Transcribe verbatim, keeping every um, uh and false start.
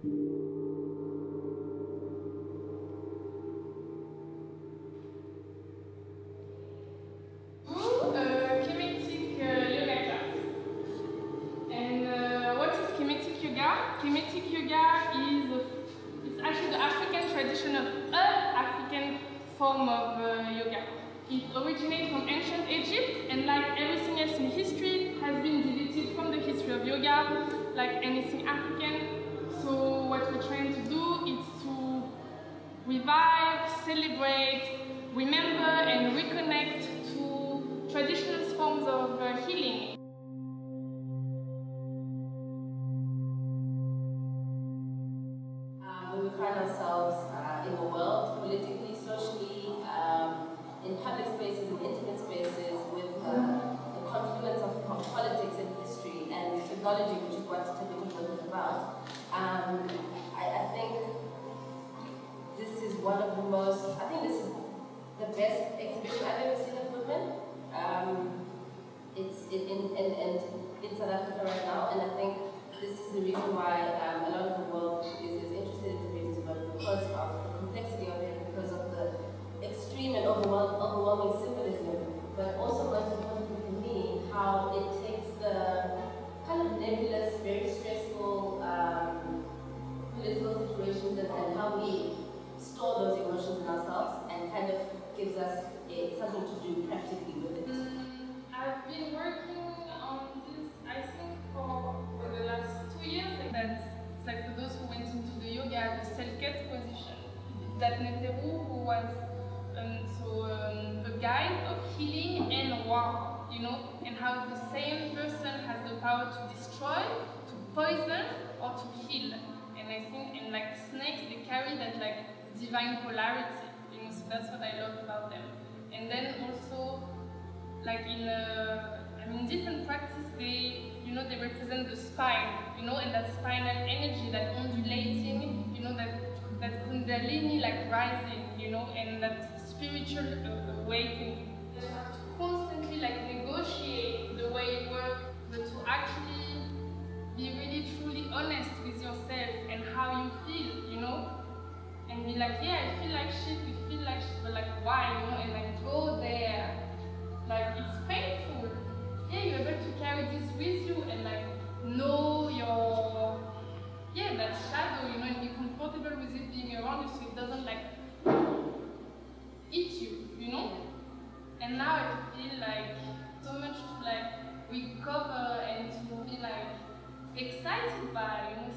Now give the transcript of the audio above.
Kemetic yoga is a, it's actually the African tradition of an African form of uh, yoga. It originates from ancient Egypt, and like everything else in history, has been deleted from the history of yoga, like anything African. So what we're trying to do is to revive, celebrate, remember, and reconnect to traditional forms of uh, healing. We find ourselves uh, in the world, politically, socially, um, in public spaces, in intimate spaces, with uh, the confluence of, of politics and history and technology, which is what Tabita is about. Um, I, I think this is one of the most, I think this is the best exhibition I've ever seen of women. Um, it's in, in, in, in, in South Africa right now, and I think this is the reason why um, a lot of the world is, is interested in Tabita's work, because of the complexity of it, because of the extreme and overwhelming, overwhelming symbolism, but also most importantly for me, how it takes the kind of nebulous, very stressful um, political situations and, and how we store those emotions in ourselves and kind of gives us a, something to do practically with it. Mm, I've been working on this, I think, for, for the last two years. Like that, it's like for those who went into the yoga, the self-cut position. It's that Neteru who was um, so um, a guide of healing and war, you know, and how the same person has the power to destroy, to poison, or to heal. And I think, and like snakes, they carry that like divine polarity, you know. So that's what I love about them. And then also, like in uh, I mean, different practice, they, you know, they represent the spine, you know, and that spinal energy, that undulating, you know, that that kundalini like rising, you know, and that spiritual uh, awakening. You have to constantly like negotiate the way you work, but to actually be really truly honest with yourself and how you feel, you know, and be like, yeah, I feel like shit, you feel like shit, but like why, you know, and like go there. Like it's painful. Yeah, you're able to carry this with you and like know your, yeah, that shadow, you know, and be comfortable with it being around you so it doesn't like eat you, you know? And now I feel like so much to like recover and to be like excited by, you know?